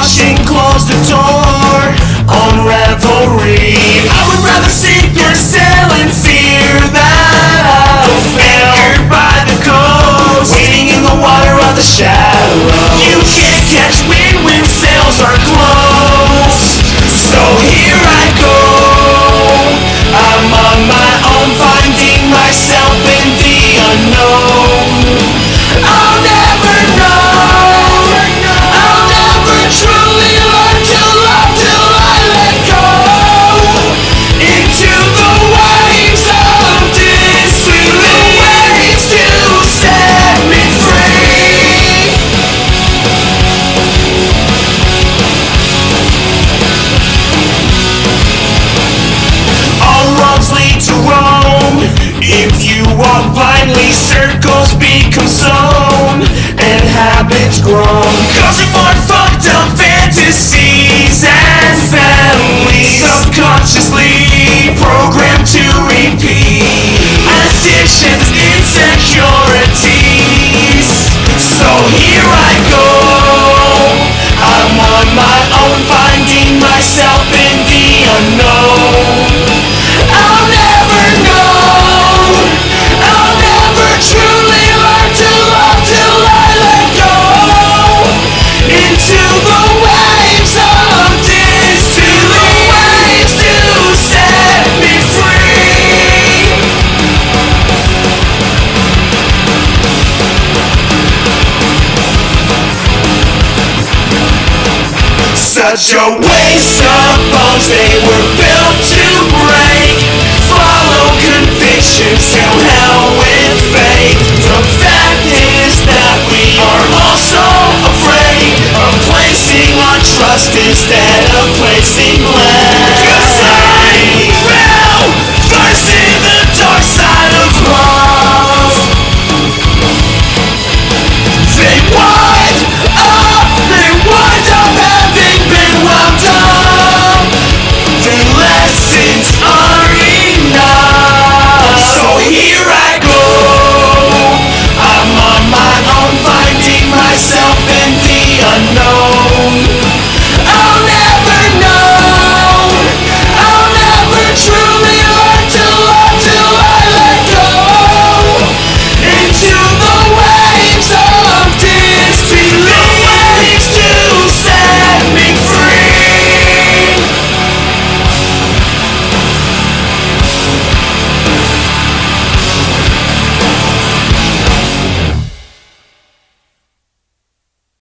wash and close the door on reverie. I would rather sink or sail in fear that I'll fail. Anchored by the coast, waiting in the water of the shallows. You can't catch wind when sails are closed. So here I go, I'm on my own, finding myself in the unknown. I'll never know, I'll never truly learn to love till I let go into the waves of disbelief to set me free. All roads lead to Rome. If you walk blindly, circles become sown and habits grown, causing more fucked up fantasies and families, subconsciously programmed to repeat addictions, insecurities. So here I go, I'm on my own, finding myself in the unknown. I'll never know, I'll never truly learn to love till I let go into the waves of disbelief to set me free. Such a waste of bones, they were built to break. Follow convictions till